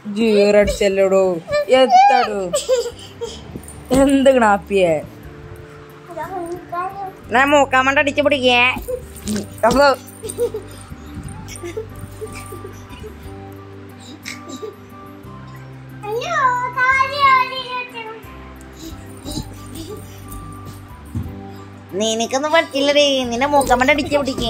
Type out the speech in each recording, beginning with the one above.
ജീറടിച്ചല്ലോടോ എത്താടോ എന്ത് ഗ്നാപ്പിയേ ഞാൻ മൂക്കാൻ വേണ്ട അടിച്ചു പിടിക്കേ അപ്പൊ നിനക്കൊന്നും പറ്റില്ലടേ നിന്നെ മൂക്കാൻ വേണ്ട അടിച്ചു പിടിക്കേ.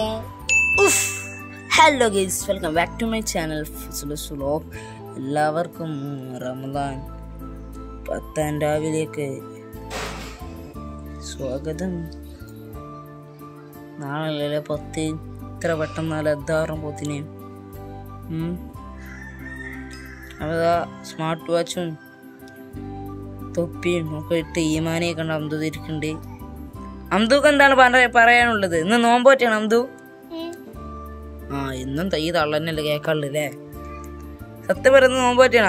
Hello guys, welcome back to my channel Fizulas vlog. എല്ലാവർക്കും റമദാൻ 10 രാവിലേക്ക് സ്വാഗതം. നാളെ 10 ഇത്ര പെട്ടെന്നാല് എത്താറും പോത്തിനെ. അതാ സ്മാർട്ട് വാച്ചും തൊപ്പിയും ഒക്കെ ഇട്ട് ഈമാനെ കണ്ട് അന്തു തിരിക്കുന്നുണ്ട്. അന്തുക്ക് എന്താണ് പറയാനുള്ളത്? ഇന്ന് നോമ്പ് പറ്റാണ് അന്തു. ഇന്നും ഈ തള്ളന്നല്ലേ കേക്കാളല്ലേ? സത്യം പറയുന്നത് നോമ്പ് പറ്റണാ?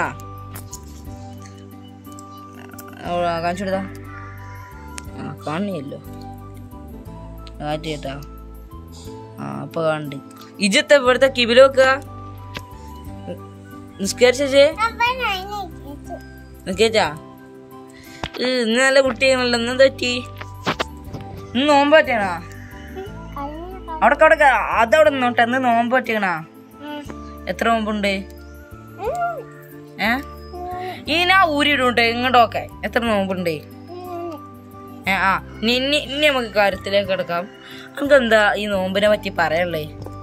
കാണിച്ചു കൊടുത്താ കാണിയല്ലോ കാറ്റിയേട്ടാ. അപ്പൊ കാണണ്ട് ഇജത്തെ ഇവിടുത്തെ കിബില് വെക്കുക. നിസ്കരിച്ചേ നിസ്കരിച്ചാ? ഇന്ന് നല്ല കുട്ടിയാണല്ലോ. ഇന്ന് തെറ്റി ഇന്ന് നോമ്പ് പറ്റണാ? അവിടെ അതവിടെ നിന്നോട്ടെ. ഇന്ന് നോമ്പ് പറ്റണാ? എത്ര നോമ്പുണ്ട്? ഈനാ ഊരിയിടുണ്ട് ഇങ്ങോട്ടൊക്കെ. എത്ര നോമ്പുണ്ട്? ഇനി നമുക്ക് കാര്യത്തിലേക്ക് കിടക്കാം. നമുക്ക് എന്താ ഈ നോമ്പിനെ പറ്റി പറയല്ലേ?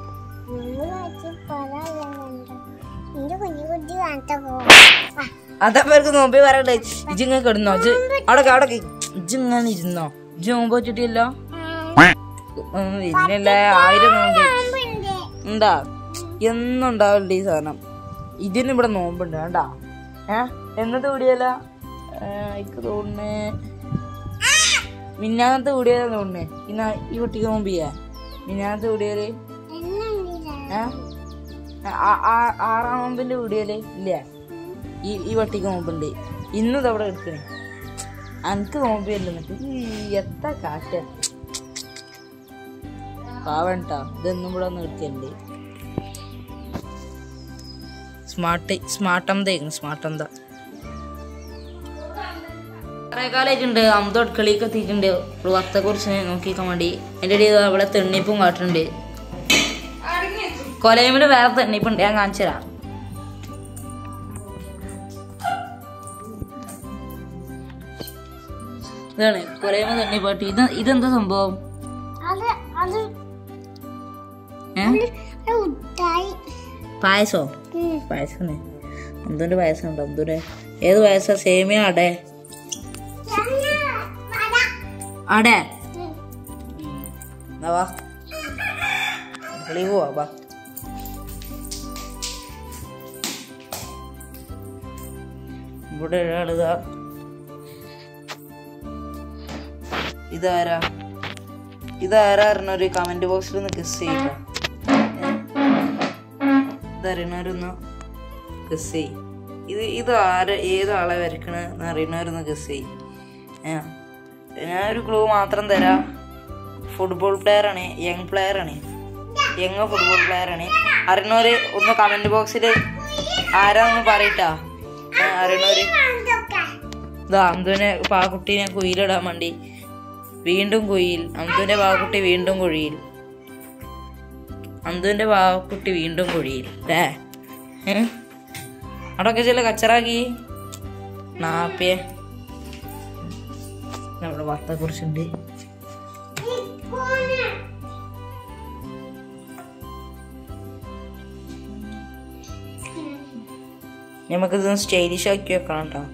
അതവർക്ക് നോമ്പ് പറയണ്ടേ? ഇജിങ്ങനെ കിടന്നോ? അവിടെ ഇജിങ്ങനെ ഇരുന്നോ? ഇജ് നോമ്പ് വെച്ചിട്ടില്ലോ? പിന്നല്ല 1000 നോമ്പ് ഉണ്ടാ എന്നുണ്ടാവില്ല ഈ സാധനം. ഇതിന് ഇവിടെ നോമ്പുണ്ട് വേണ്ടാ. എന്നത്തെ കൂടിയല്ല എനിക്ക് തോന്നുന്നേ മിന്നാന്നത്തെ കൂടിയാലും തോന്നുന്നേ. പിന്നെ ഈ കുട്ടിക്ക് നോമ്പ് ചെയ്യാ മിന്നാന്നത്തെ കൂടിയാല് 6-ാം നോമ്പിന്റെ കൂടിയാല് ഇല്ല. ഈ വട്ടിക്ക് നോമ്പുണ്ട്. ഇന്നും ഇതവിടെ എടുക്കണേ. എനിക്ക് നോമ്പ് എന്നിട്ട് എത്ര കാറ്റ പാവണ്ടാ. ഇതൊന്നും ഇവിടെ ഒന്ന് എടുക്കണ്ടേ. സ്മാർട്ടന്ത കുറെ കാലായിട്ടുണ്ട്. അമ്പത് അടുക്കളയിലേക്ക് എത്തിയിട്ടുണ്ട്. ഒരു വത്തെ കുറിച്ച് നോക്കിക്കാൻ വേണ്ടി. എൻ്റെ ഇടയിൽ അവിടെ തെണ്ണിപ്പും കാട്ടുന്നുണ്ട്. കൊലയുമില് വേറെ തെണ്ണിപ്പുണ്ട്. ഞാൻ കാണിച്ചു തരാം. ഇതാണ് കൊലയുമ തെണ്ണിപ്പാട്ടി. ഇതെന്താ സംഭവം? പായസോ? പായസം അന്തുന്റെ പായസം ഉണ്ടോ? അന്തുന്റെ ഏത് പായസ? സേമിയ അടേ അടേ വാ പോവാ വാ. ഇവിടെ ഒരാളിതാ. ഇതാരാ അറിഞ്ഞൊരു കമന്റ് ബോക്സിൽ ഒന്ന് ഗസ് ചെയ്യില്ല. ഇതറിയണവരൊന്ന് ഗസ് ചെയ്യും. ഇത് ഏതാളെ വരക്കണെന്ന് അറിയണവരൊന്ന് ഗസ് ചെയ്യും. ഞാനൊരു ക്ലൂ മാത്രം തരാം. ഫുട്ബോൾ പ്ലെയർ ആണ്. യങ് ഫുട്ബോൾ പ്ലെയർ ആണ്. അറിയണവര് ഒന്ന് കമന്റ് ബോക്സിൽ ആരാന്ന് പറയട്ടാ. അറിയണവര് ഇതാ അന്തുവിനെ പാകുട്ടീനെ കുയിലിടാൻ വേണ്ടി വീണ്ടും കുയിൽ. അന്തുവിന്റെ പാകുട്ടി വീണ്ടും കുഴിയിൽ. അന്തുവിന്റെ പാകുട്ടി വീണ്ടും കുഴിയിൽ അല്ലേ? അവിടൊക്കെ ചില കച്ചറാക്കി നാപ്പിയെ. നമ്മുടെ വാർത്തയെ കുറിച്ചുണ്ട്. നമുക്കിതൊന്ന് സ്റ്റൈലിഷ് ആക്കി വെക്കണം കേട്ടോ.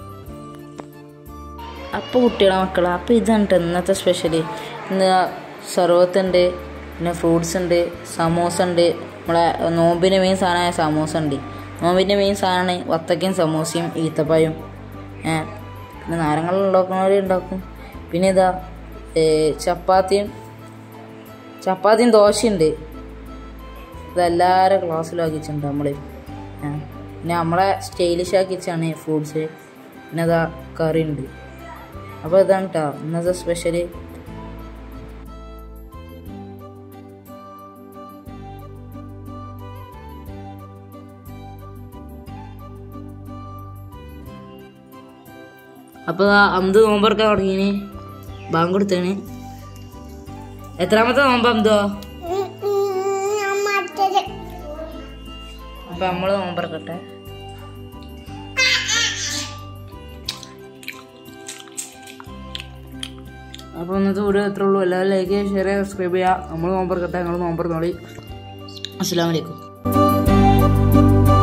അപ്പോൾ കുട്ടികളെ മക്കളെ, അപ്പോൾ ഇതാണ് ഇന്നത്തെ സ്പെഷ്യല്. ഇന്ന് സർവത്തുണ്ട്, പിന്നെ ഫ്രൂട്ട്സ് ഉണ്ട്, സമോസ ഉണ്ട്. നമ്മളെ നോമ്പിൻ്റെ മെയിൻ സാധനമായ സമോസ ഉണ്ട്. നോമ്പിൻ്റെ മെയിൻ സാധനമാണ് വത്തക്കയും സമോസയും ഈത്തപ്പഴം. പിന്നെ നാരങ്ങളും ഉണ്ടാക്കുന്നവരുണ്ടാക്കും. പിന്നെ ഇതാ ചപ്പാത്തിയും ദോശയുണ്ട്. ഇതെല്ലാവരും ക്ലാസ്സിലും ആക്കിച്ചിട്ടുണ്ട് നമ്മൾ. പിന്നെ നമ്മളെ സ്റ്റൈലിഷ് ആക്കിച്ചാണ് ഫ്രൂട്ട്സ്. പിന്നെ ഇതാ കറി ഉണ്ട്. അപ്പോൾ ഇതാണ് കേട്ടോ ഇന്നത്തെ സ്പെഷ്യല്. അപ്പോൾ അന്ത് നോമ്പറക്കാൻ തുടങ്ങിന്, ബാങ്ക് കൊടുത്തേന്. എത്രാമത്തെ നോമ്പ് അന്തോ? അപ്പൊ നമ്മള് നോമ്പറക്കട്ടെ. അപ്പോൾ ഇന്നത്തെ വീഡിയോ എത്ര ഉള്ളൂ. എല്ലാവരും ലൈക്ക് ചെയ്യുക, ഷെയർ ചെയ്യുക, സബ്സ്ക്രൈബ് ചെയ്യുക. നമ്മൾ നോമ്പറക്കട്ടെ, നിങ്ങൾ നോമ്പറന്നോളി. അസ്സലാമു അലൈക്കും.